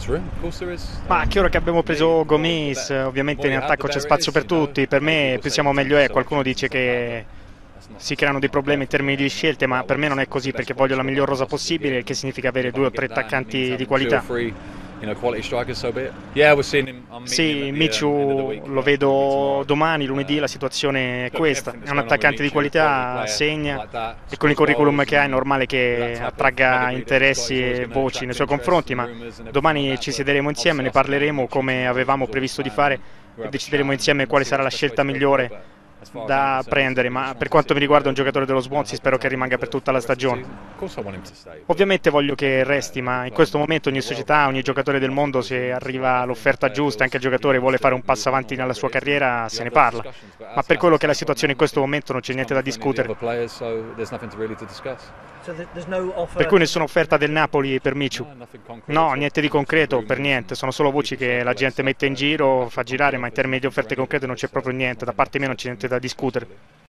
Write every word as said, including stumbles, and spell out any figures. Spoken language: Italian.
Ma anche ora che abbiamo preso Gomis, ovviamente in attacco c'è spazio per tutti, per me più siamo meglio è. Qualcuno dice che si creano dei problemi in termini di scelte, ma per me non è così, perché voglio la miglior rosa possibile, il che significa avere due o tre attaccanti di qualità. Sì, Michu lo vedo domani, lunedì, la situazione è questa, è un attaccante di qualità, segna e con il curriculum che ha è normale che attragga interessi e voci nei suoi confronti, ma domani ci siederemo insieme, ne parleremo come avevamo previsto di fare e decideremo insieme quale sarà la scelta migliore da prendere, ma per quanto mi riguarda un giocatore dello Swansea spero che rimanga per tutta la stagione. Ovviamente voglio che resti, ma in questo momento ogni società, ogni giocatore del mondo, se arriva l'offerta giusta, anche il giocatore vuole fare un passo avanti nella sua carriera, se ne parla, ma per quello che è la situazione in questo momento non c'è niente da discutere. Per cui nessuna offerta del Napoli per Michu? No, niente di concreto, per niente, sono solo voci che la gente mette in giro, fa girare, ma in termini di offerte concrete non c'è proprio niente, da parte mia non c'è niente da discutere.